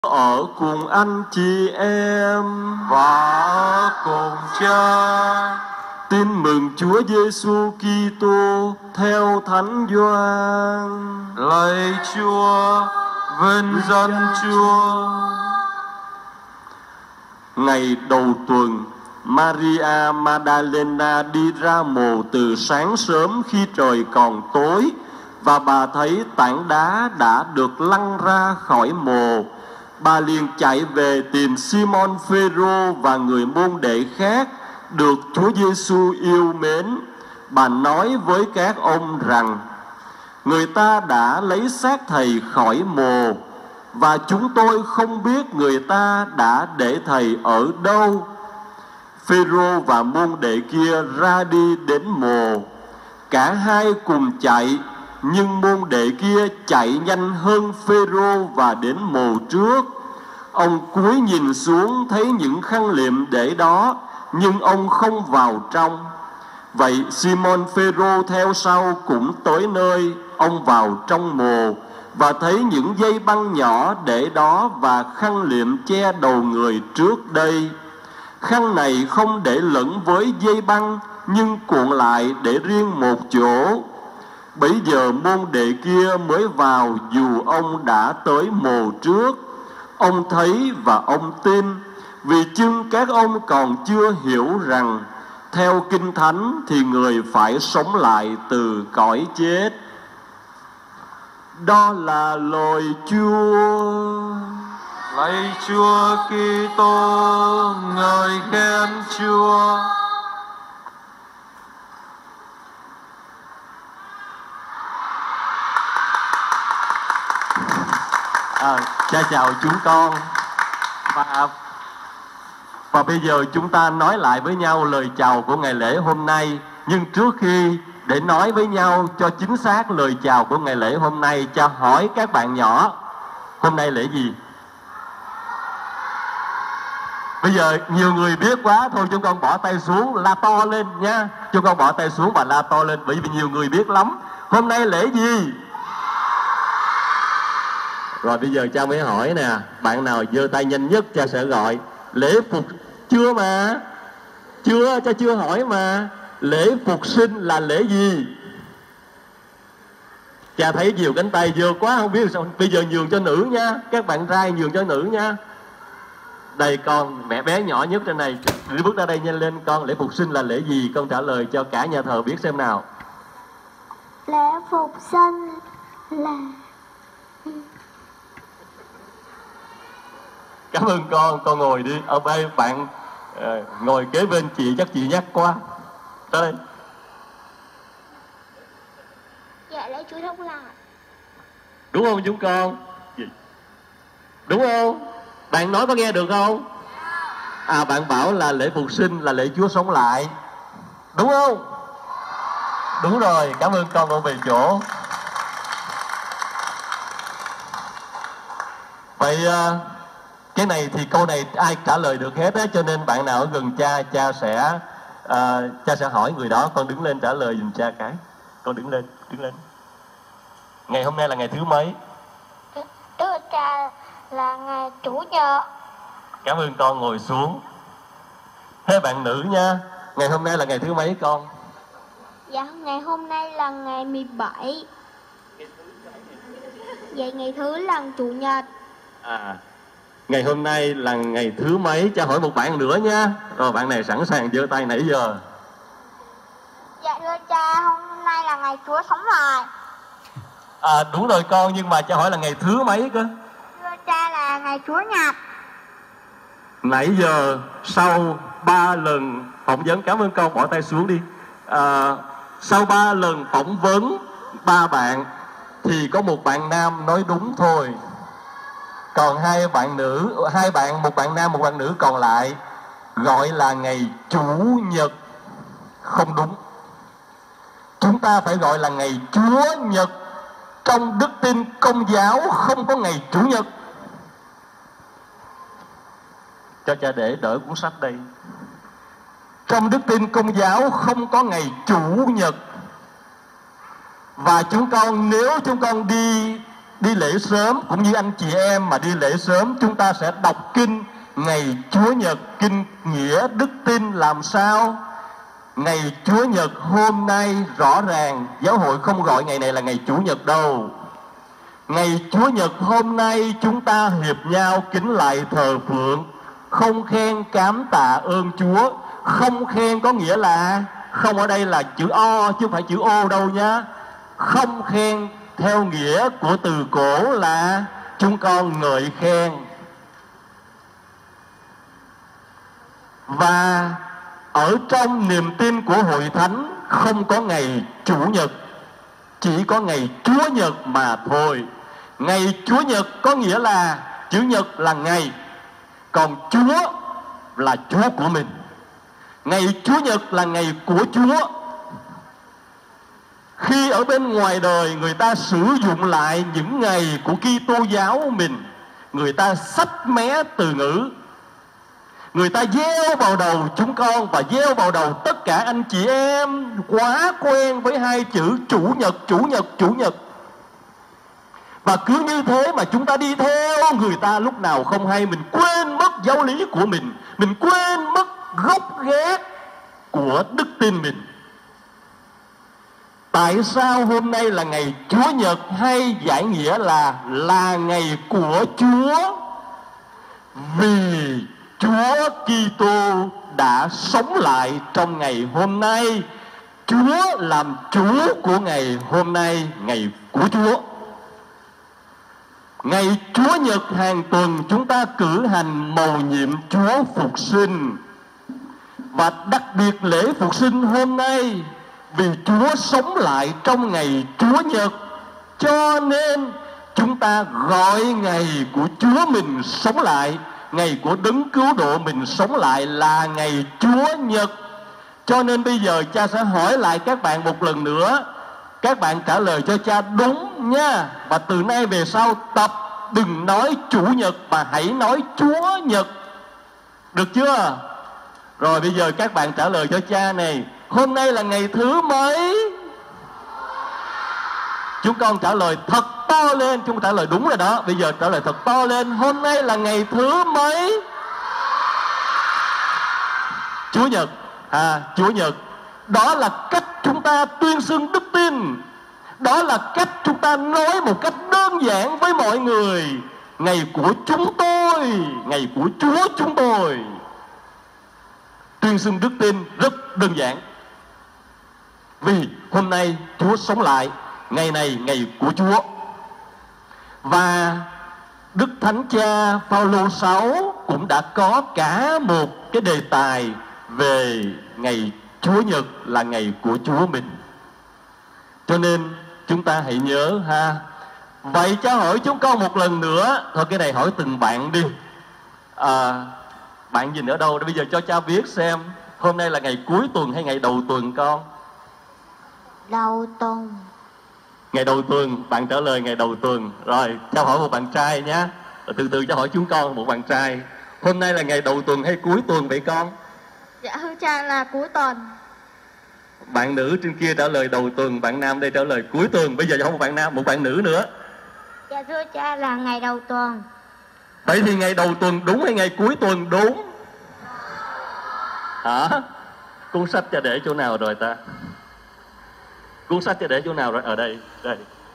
ở cùng anh chị em và ở cùng Cha. Tin mừng Chúa Giêsu Kitô theo Thánh Gioan. Lạy Chúa, vinh danh Chúa. Ngày đầu tuần, Maria Magdalena đi ra mồ từ sáng sớm khi trời còn tối, và bà thấy tảng đá đã được lăn ra khỏi mồ. Bà liền chạy về tìm Simon Phêrô và người môn đệ khác được Chúa Giêsu yêu mến. Bà nói với các ông rằng: người ta đã lấy xác thầy khỏi mồ, và chúng tôi không biết người ta đã để thầy ở đâu. Phêrô và môn đệ kia ra đi đến mồ. Cả hai cùng chạy, nhưng môn đệ kia chạy nhanh hơn Phêrô và đến mồ trước. Ông cúi nhìn xuống thấy những khăn liệm để đó, nhưng ông không vào trong. Vậy Simon Phêrô theo sau cũng tới nơi. Ông vào trong mồ và thấy những dây băng nhỏ để đó và khăn liệm che đầu người trước đây. Khăn này không để lẫn với dây băng, nhưng cuộn lại để riêng một chỗ. Bấy giờ môn đệ kia mới vào, dù ông đã tới mồ trước. Ông thấy và ông tin, vì chưng các ông còn chưa hiểu rằng theo Kinh Thánh thì người phải sống lại từ cõi chết. Đó là lời Chúa. Lạy Chúa Kitô, ngợi khen Chúa. Cha chào chúng con. Và bây giờ chúng ta nói lại với nhau lời chào của ngày lễ hôm nay. Nhưng trước khi để nói với nhau cho chính xác lời chào của ngày lễ hôm nay, cha hỏi các bạn nhỏ, hôm nay lễ gì? Bây giờ nhiều người biết quá, thôi chúng con bỏ tay xuống, la to lên nha. Chúng con bỏ tay xuống và la to lên, bởi vì nhiều người biết lắm. Hôm nay lễ gì? Rồi bây giờ cha mới hỏi nè, bạn nào giơ tay nhanh nhất cha sẽ gọi. Lễ phục chưa mà? Chưa, cha chưa hỏi mà. Lễ phục sinh là lễ gì? Cha thấy nhiều cánh tay giơ quá không biết sao. Bây giờ nhường cho nữ nha, các bạn trai nhường cho nữ nha. Đây con, mẹ bé nhỏ nhất trên này, đi bước ra đây nhanh lên con. Lễ phục sinh là lễ gì? Con trả lời cho cả nhà thờ biết xem nào. Lễ phục sinh là... Cảm ơn con ngồi đi. Ở đây bạn ngồi kế bên chị, chắc chị nhắc quá. Tới đây. Dạ, lễ Chúa Sống Lại. Đúng không chúng con? Gì? Đúng không? Bạn nói có nghe được không? Bạn bảo là lễ phục sinh là lễ Chúa sống lại. Đúng không? Đúng rồi, cảm ơn con về chỗ. Vậy cái này thì câu này ai trả lời được hết á, cho nên bạn nào ở gần cha, cha sẽ hỏi người đó. Con đứng lên trả lời giùm cha cái. Con đứng lên. Ngày hôm nay là ngày thứ mấy? Thưa cha, là ngày Chủ nhật. Cảm ơn con, ngồi xuống. Thế bạn nữ nha, ngày hôm nay là ngày thứ mấy con? Dạ, ngày hôm nay là ngày 17. Vậy ngày thứ là Chủ nhật. Ngày hôm nay là ngày thứ mấy? Cha hỏi một bạn nữa nha. Rồi bạn này sẵn sàng giơ tay nãy giờ. Dạ thưa cha, hôm nay là ngày Chúa sống lại. Đúng rồi con, nhưng mà cha hỏi là ngày thứ mấy cơ? Thưa cha, là ngày Chúa nhật. Nãy giờ sau 3 lần phỏng vấn, cảm ơn con, bỏ tay xuống đi. Sau 3 lần phỏng vấn 3 bạn thì có một bạn nam nói đúng thôi. Còn hai bạn nữ, một bạn nam, một bạn nữ còn lại gọi là ngày Chủ nhật. Không đúng. Chúng ta phải gọi là ngày Chúa nhật. Trong đức tin Công giáo không có ngày Chủ nhật. Cho cha để đỡ cuốn sách đây. Trong đức tin Công giáo không có ngày Chủ nhật. Và nếu chúng con đi đi lễ sớm, cũng như anh chị em mà đi lễ sớm, chúng ta sẽ đọc kinh ngày Chúa Nhật, kinh nghĩa đức tin làm sao? Ngày Chúa Nhật hôm nay rõ ràng giáo hội không gọi ngày này là ngày Chủ nhật đâu. Ngày Chúa Nhật hôm nay chúng ta hiệp nhau kính lạy thờ phượng, không khen cám tạ ơn Chúa. Không khen có nghĩa là không, ở đây là chữ O chứ không phải chữ O đâu nhá. Không khen theo nghĩa của từ cổ là chúng con ngợi khen. Và ở trong niềm tin của hội thánh không có ngày Chủ nhật, chỉ có ngày Chúa Nhật mà thôi. Ngày Chúa Nhật có nghĩa là chữ nhật là ngày, còn Chúa là Chúa của mình. Ngày Chúa Nhật là ngày của Chúa. Khi ở bên ngoài đời người ta sử dụng lại những ngày của Kitô giáo mình, người ta xách mé từ ngữ, người ta gieo vào đầu chúng con và gieo vào đầu tất cả anh chị em quá quen với hai chữ Chủ nhật, Chủ nhật, Chủ nhật. Và cứ như thế mà chúng ta đi theo người ta, lúc nào không hay mình quên mất giáo lý của mình quên mất gốc gác của đức tin mình. Tại sao hôm nay là ngày Chúa Nhật, hay giải nghĩa là ngày của Chúa? Vì Chúa Kitô đã sống lại trong ngày hôm nay. Chúa làm Chúa của ngày hôm nay, ngày của Chúa. Ngày Chúa Nhật hàng tuần chúng ta cử hành mầu nhiệm Chúa Phục Sinh. Và đặc biệt lễ Phục Sinh hôm nay, vì Chúa sống lại trong ngày Chúa Nhật, cho nên chúng ta gọi ngày của Chúa mình sống lại, ngày của Đấng Cứu Độ mình sống lại là ngày Chúa Nhật. Cho nên bây giờ cha sẽ hỏi lại các bạn một lần nữa, các bạn trả lời cho cha đúng nha. Và từ nay về sau tập đừng nói Chủ Nhật mà hãy nói Chúa Nhật, được chưa? Rồi bây giờ các bạn trả lời cho cha này, hôm nay là ngày thứ mấy? Chúng con trả lời thật to lên. Chúng trả lời đúng rồi đó. Bây giờ trả lời thật to lên, hôm nay là ngày thứ mấy? Chúa Nhật. Chúa Nhật. Đó là cách chúng ta tuyên xưng đức tin. Đó là cách chúng ta nói một cách đơn giản với mọi người, ngày của chúng tôi, ngày của Chúa chúng tôi. Tuyên xưng đức tin rất đơn giản. Vì hôm nay Chúa sống lại, ngày này ngày của Chúa. Và Đức Thánh Cha Phaolô 6 cũng đã có cả một cái đề tài về ngày Chúa Nhật là ngày của Chúa mình. Cho nên chúng ta hãy nhớ ha. Vậy cha hỏi chúng con một lần nữa. Thôi cái này hỏi từng bạn đi. Bạn nhìn ở đâu để bây giờ cho cha biết xem hôm nay là ngày cuối tuần hay ngày đầu tuần con? Đầu tuần. Ngày đầu tuần, bạn trả lời ngày đầu tuần. Rồi, cháu hỏi một bạn trai nhé. Rồi từ từ cháu hỏi chúng con một bạn trai. Hôm nay là ngày đầu tuần hay cuối tuần vậy con? Dạ thưa cha là cuối tuần. Bạn nữ trên kia trả lời đầu tuần, bạn nam đây trả lời cuối tuần. Bây giờ cháu hỏi một bạn nam, một bạn nữ nữa. Dạ thưa cha là ngày đầu tuần. Vậy thì ngày đầu tuần đúng hay ngày cuối tuần đúng? Hả? Cuốn sách cha để chỗ nào rồi ta? Cuốn sách cha để chỗ nào rồi? Ở đây, đây.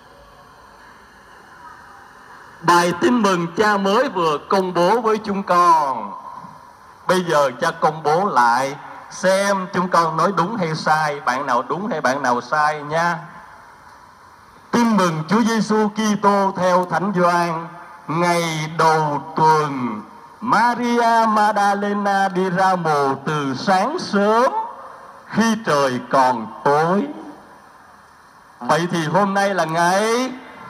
Bài tin mừng cha mới vừa công bố với chúng con. Bây giờ cha công bố lại xem chúng con nói đúng hay sai, bạn nào đúng hay bạn nào sai nha. Tin mừng Chúa Giêsu Kitô theo Thánh Gioan. Ngày đầu tuần, Maria Magdalena đi ra mồ từ sáng sớm khi trời còn tối. Vậy thì hôm nay là ngày,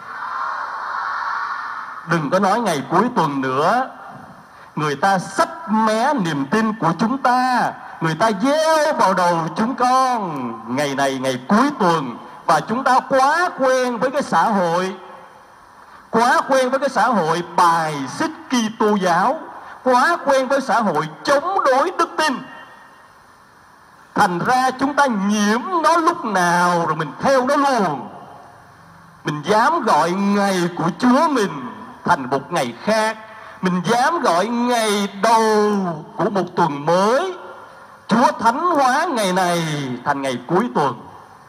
đừng có nói ngày cuối tuần nữa. Người ta xách mé niềm tin của chúng ta, người ta gieo vào đầu chúng con ngày này ngày cuối tuần. Và chúng ta quá quen với cái xã hội, quá quen với cái xã hội bài xích Kitô giáo, quá quen với xã hội chống đối đức tin. Thành ra chúng ta nhiễm nó lúc nào rồi mình theo nó luôn. Mình dám gọi ngày của Chúa mình thành một ngày khác. Mình dám gọi ngày đầu của một tuần mới, Chúa thánh hóa ngày này thành ngày cuối tuần.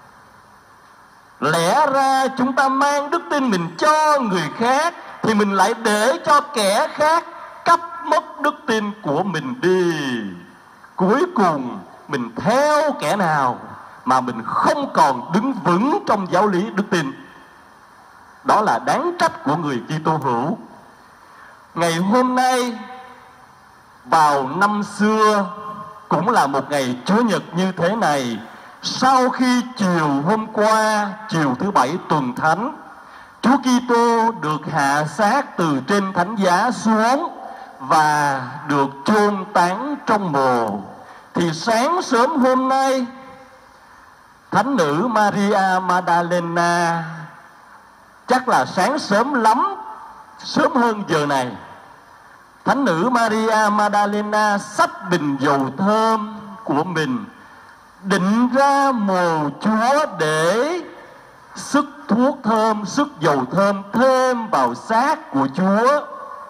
Lẽ ra chúng ta mang đức tin mình cho người khác, thì mình lại để cho kẻ khác cắp mất đức tin của mình đi. Cuối cùng mình theo kẻ nào mà mình không còn đứng vững trong giáo lý đức tin. Đó là đáng trách của người Kitô hữu. Ngày hôm nay vào năm xưa cũng là một ngày Chúa Nhật như thế này. Sau khi chiều hôm qua, chiều thứ Bảy tuần thánh, Chúa Kitô được hạ xác từ trên thánh giá xuống và được chôn táng trong mồ. Thì sáng sớm hôm nay, thánh nữ Maria Magdalena, chắc là sáng sớm lắm, sớm hơn giờ này, thánh nữ Maria Magdalena xách bình dầu thơm của mình định ra mồ Chúa để sức thuốc thơm, sức dầu thơm thêm vào xác của Chúa.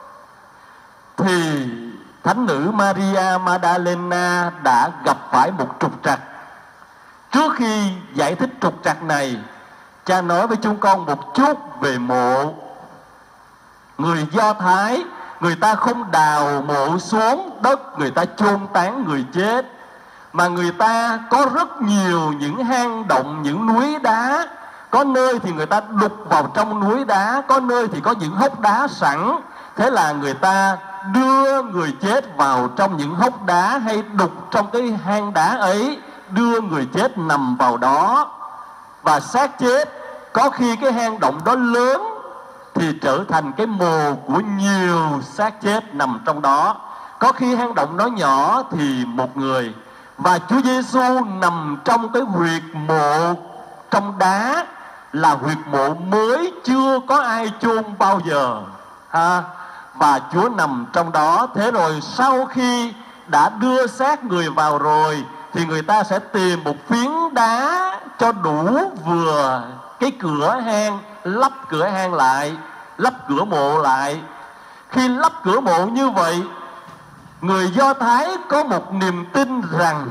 Thì thánh nữ Maria Magdalena đã gặp phải một trục trặc. Trước khi giải thích trục trặc này, cha nói với chúng con một chút về mộ. Người Do Thái, người ta không đào mộ xuống đất, người ta chôn táng người chết, mà người ta có rất nhiều những hang động, những núi đá. Có nơi thì người ta đục vào trong núi đá, có nơi thì có những hốc đá sẵn. Thế là người ta đưa người chết vào trong những hốc đá hay đục trong cái hang đá ấy, đưa người chết nằm vào đó. Và xác chết, có khi cái hang động đó lớn thì trở thành cái mồ của nhiều xác chết nằm trong đó. Có khi hang động nó nhỏ thì một người. Và Chúa Giêsu nằm trong cái huyệt mộ trong đá, là huyệt mộ mới chưa có ai chôn bao giờ ha. Và Chúa nằm trong đó. Thế rồi sau khi đã đưa xác người vào rồi thì người ta sẽ tìm một phiến đá cho đủ vừa cái cửa hang, lắp cửa hang lại, lắp cửa mộ lại. Khi lắp cửa mộ như vậy, người Do Thái có một niềm tin rằng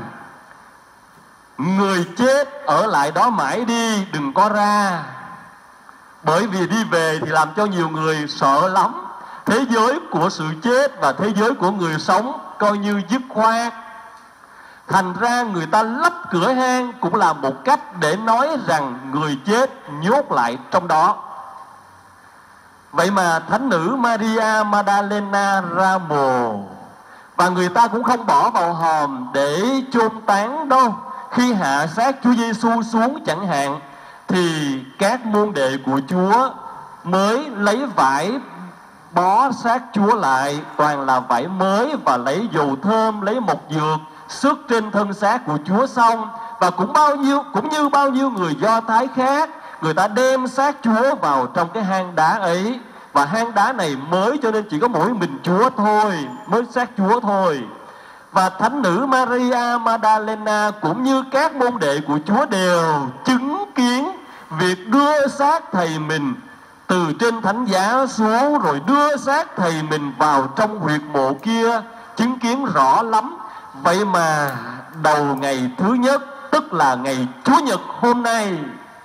người chết ở lại đó mãi đi, đừng có ra. Bởi vì đi về thì làm cho nhiều người sợ lắm. Thế giới của sự chết và thế giới của người sống coi như dứt khoát. Thành ra người ta lắp cửa hang cũng là một cách để nói rằng người chết nhốt lại trong đó. Vậy mà thánh nữ Maria Magdalena ra mồ, và người ta cũng không bỏ vào hòm để chôn táng đâu. Khi hạ xác Chúa Giêsu xuống chẳng hạn, thì các môn đệ của Chúa mới lấy vải bó xác Chúa lại, toàn là vải mới, và lấy dầu thơm, lấy mộc dược sức trên thân xác của Chúa xong. Và cũng như bao nhiêu người Do Thái khác, người ta đem xác Chúa vào trong cái hang đá ấy. Và hang đá này mới cho nên chỉ có mỗi mình Chúa thôi, mới xác Chúa thôi. Và thánh nữ Maria Magdalena cũng như các môn đệ của Chúa đều chứng kiến việc đưa xác thầy mình từ trên thánh giá xuống, rồi đưa xác thầy mình vào trong huyệt mộ kia, chứng kiến rõ lắm. Vậy mà đầu ngày thứ nhất, tức là ngày Chúa Nhật hôm nay,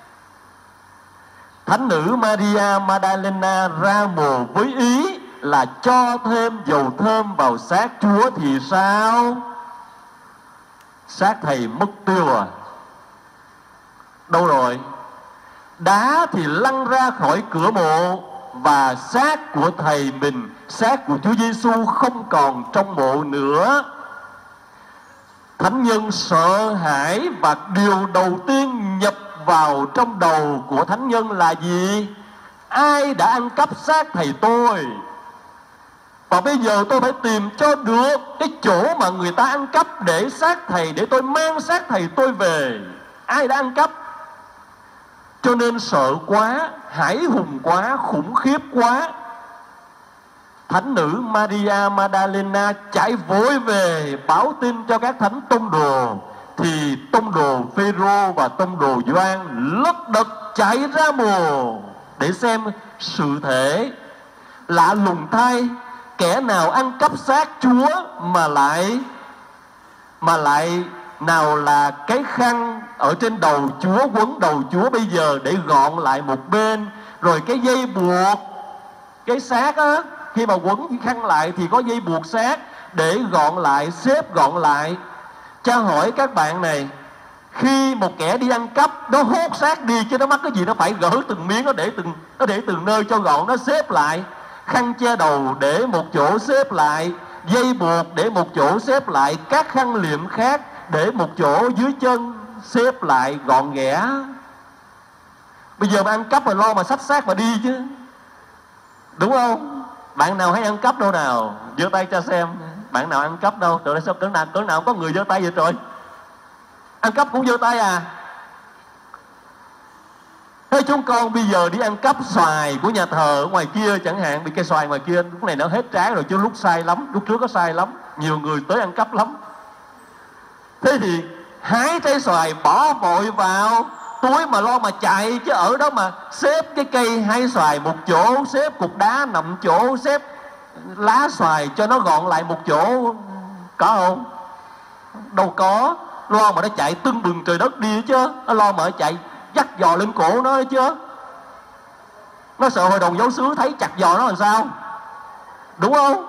thánh nữ Maria Magdalena ra mồ với ý là cho thêm dầu thơm vào xác Chúa thì sao? Xác thầy mất tiêu à? Đâu rồi? Đá thì lăn ra khỏi cửa mộ, và xác của thầy mình, xác của Chúa Giêsu không còn trong mộ nữa. Thánh nhân sợ hãi, và điều đầu tiên nhập vào trong đầu của thánh nhân là gì? Ai đã ăn cắp xác thầy tôi? Và bây giờ tôi phải tìm cho được cái chỗ mà người ta ăn cắp để xác thầy, để tôi mang xác thầy tôi về. Ai đã ăn cắp? Cho nên sợ quá, hãi hùng quá, khủng khiếp quá, thánh nữ Maria Magdalena chạy vội về báo tin cho các thánh tông đồ. Thì tông đồ Phêrô và tông đồ Gioan lất đật chạy ra mồ. để xem sự thể. Lạ lùng thay, kẻ nào ăn cắp xác Chúa mà lại nào là cái khăn ở trên đầu Chúa, quấn đầu Chúa bây giờ để gọn lại một bên, rồi cái dây buộc cái xác á, khi mà quấn cái khăn lại thì có dây buộc xác để gọn lại, xếp gọn lại. Cha hỏi các bạn này, khi một kẻ đi ăn cắp, nó hốt xác đi chứ nó mắc cái gì nó phải gỡ từng miếng, nó để từng nơi cho gọn, nó xếp lại. Khăn che đầu để một chỗ xếp lại, dây buộc để một chỗ xếp lại, các khăn liệm khác để một chỗ dưới chân xếp lại gọn ghẽ. Bây giờ mà ăn cắp mà lo mà xách xác mà đi chứ, đúng không? Bạn nào hay ăn cắp đâu nào? Giơ tay cho xem. Bạn nào ăn cắp đâu? Trời ơi, sao cỡ nào có người giơ tay vậy trời? Ăn cắp cũng giơ tay à? Thế chúng con bây giờ đi ăn cắp xoài của nhà thờ ở ngoài kia chẳng hạn, bị cây xoài ngoài kia lúc này nó hết trái rồi chứ lúc sai lắm, lúc trước có sai lắm, nhiều người tới ăn cắp lắm. Thế thì hái trái xoài bỏ vội vào túi mà lo mà chạy, chứ ở đó mà xếp cái cây hái xoài một chỗ, xếp cục đá nằm chỗ, xếp lá xoài cho nó gọn lại một chỗ, có không? Đâu có. Lo mà nó chạy tưng bừng trời đất đi chứ, nó lo mà nó chạy dắt giò lên cổ nó chứ. Nó sợ hội đồng giáo xứ thấy chặt giò nó làm sao, đúng không?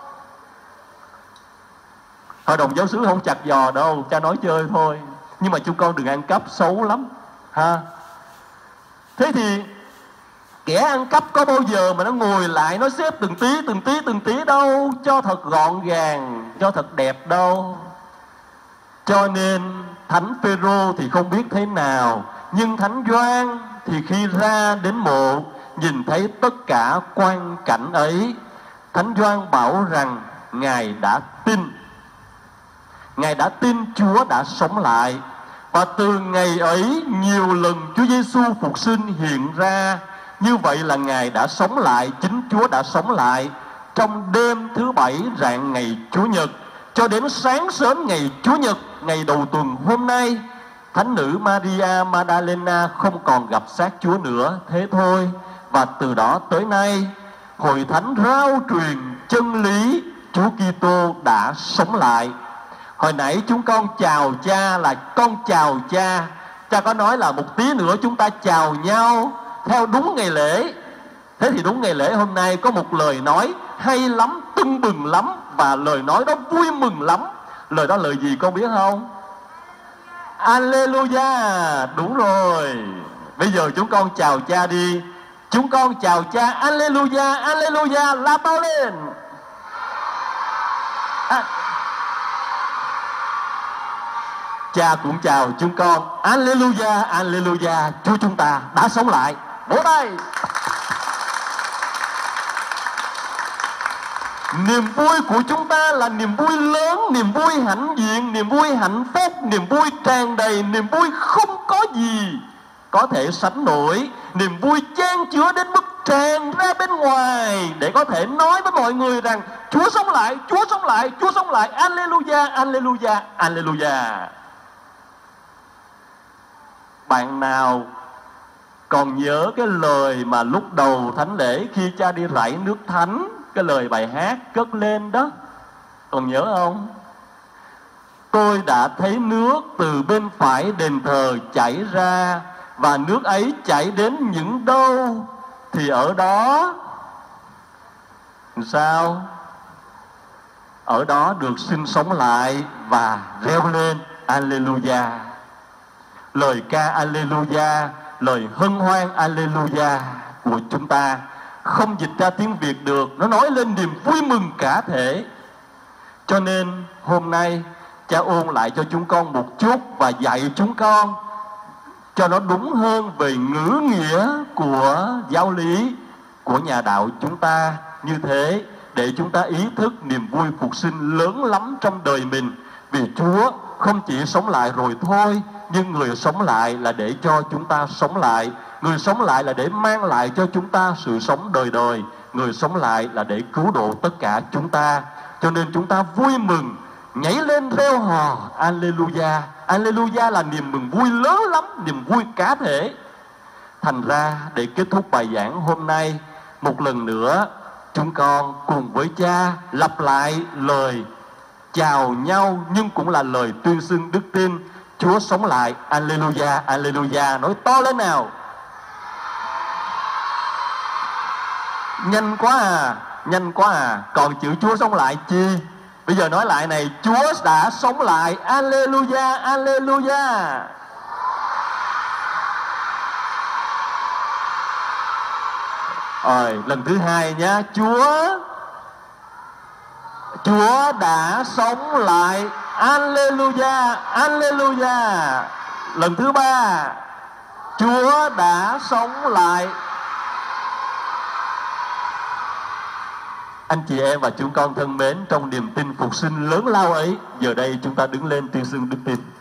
Hội đồng giáo xứ không chặt giò đâu, cha nói chơi thôi. Nhưng mà chúng con đừng ăn cắp, xấu lắm ha. Thế thì kẻ ăn cắp có bao giờ mà nó ngồi lại nó xếp từng tí đâu, cho thật gọn gàng, cho thật đẹp đâu. Cho nên Thánh Phêrô thì không biết thế nào, nhưng Thánh Gioan thì khi ra đến mộ nhìn thấy tất cả quang cảnh ấy, Thánh Gioan bảo rằng Ngài đã tin Chúa đã sống lại. Và từ ngày ấy nhiều lần Chúa Giêsu phục sinh hiện ra. Như vậy là Ngài đã sống lại, chính Chúa đã sống lại trong đêm thứ bảy rạng ngày Chủ nhật, cho đến sáng sớm ngày Chủ nhật, ngày đầu tuần hôm nay. Thánh nữ Maria Magdalena không còn gặp xác Chúa nữa, thế thôi. Và từ đó tới nay, Hội Thánh rao truyền chân lý Chúa Kitô đã sống lại. Hồi nãy chúng con chào cha là con chào cha. Cha có nói là một tí nữa chúng ta chào nhau theo đúng ngày lễ. Thế thì đúng ngày lễ hôm nay có một lời nói hay lắm, tưng bừng lắm, và lời nói đó vui mừng lắm. Lời đó lời gì con biết không? Alleluia. Đúng rồi. Bây giờ chúng con chào cha đi. Chúng con chào cha. Alleluia, Alleluia, la bao lên. Cha cũng chào chúng con. Alleluia, Alleluia, Chúa chúng ta đã sống lại. Vỗ tay. Niềm vui của chúng ta là niềm vui lớn, niềm vui hãnh diện, niềm vui hạnh phúc, niềm vui tràn đầy, niềm vui không có gì có thể sánh nổi. Niềm vui chan chứa đến mức tràn ra bên ngoài để có thể nói với mọi người rằng Chúa sống lại, Chúa sống lại, Chúa sống lại. Alleluia, Alleluia, Alleluia. Bạn nào còn nhớ cái lời mà lúc đầu thánh lễ khi cha đi rải nước thánh, cái lời bài hát cất lên đó, còn nhớ không? Tôi đã thấy nước từ bên phải đền thờ chảy ra, và nước ấy chảy đến những đâu thì ở đó sao? Ở đó được sinh sống lại và reo lên Alleluia. Lời ca Alleluia, lời hân hoan Alleluia của chúng ta không dịch ra tiếng Việt được, nó nói lên niềm vui mừng cả thể. Cho nên hôm nay cha ôn lại cho chúng con một chút và dạy chúng con cho nó đúng hơn về ngữ nghĩa của giáo lý của nhà đạo chúng ta như thế, để chúng ta ý thức niềm vui phục sinh lớn lắm trong đời mình. Vì Chúa không chỉ sống lại rồi thôi, nhưng người sống lại là để cho chúng ta sống lại. Người sống lại là để mang lại cho chúng ta sự sống đời đời. Người sống lại là để cứu độ tất cả chúng ta. Cho nên chúng ta vui mừng, nhảy lên reo hò Alleluia. Alleluia là niềm mừng vui lớn lắm, niềm vui cá thể. Thành ra để kết thúc bài giảng hôm nay, một lần nữa chúng con cùng với cha lặp lại lời chào nhau, nhưng cũng là lời tuyên xưng đức tin. Chúa sống lại, Alleluia, Alleluia. Nói to lên nào. Nhanh quá à. Còn chữ Chúa sống lại chi? Bây giờ nói lại này, Chúa đã sống lại, Alleluia, Alleluia. Rồi, lần thứ hai nhé. Chúa đã sống lại, Alleluia, Alleluia. Lần thứ ba, Chúa đã sống lại. Anh chị em và chúng con thân mến, trong niềm tin phục sinh lớn lao ấy, giờ đây chúng ta đứng lên tuyên xưng đức tin.